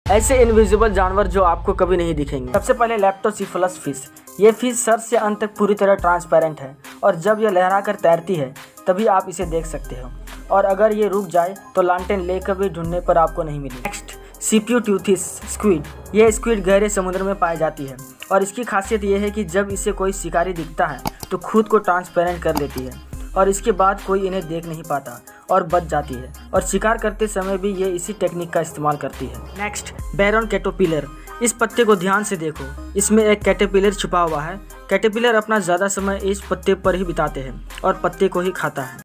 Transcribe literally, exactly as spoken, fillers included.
ऐसे इनविजिबल जानवर जो आपको कभी नहीं दिखेंगे। सबसे पहले लेप्टोसिफलस फिश। ये फिश सर से अंत तक पूरी तरह ट्रांसपेरेंट है और जब यह लहरा कर तैरती है तभी आप इसे देख सकते हो, और अगर ये रुक जाए तो लालटेन लेकर भी ढूंढने पर आपको नहीं मिलेगी। Next, sepioteuthis squid. ये स्क्विड गहरे समुद्र में पाई जाती है और इसकी खासियत यह है कि जब इसे कोई शिकारी दिखता है तो खुद को ट्रांसपेरेंट कर लेती है और इसके बाद कोई इन्हें देख नहीं पाता और बच जाती है, और शिकार करते समय भी ये इसी टेक्निक का इस्तेमाल करती है। Next, baron caterpillar. इस पत्ते को ध्यान से देखो, इसमें एक कैटरपिलर छुपा हुआ है। कैटरपिलर अपना ज़्यादा समय इस पत्ते पर ही बिताते हैं और पत्ते को ही खाता है।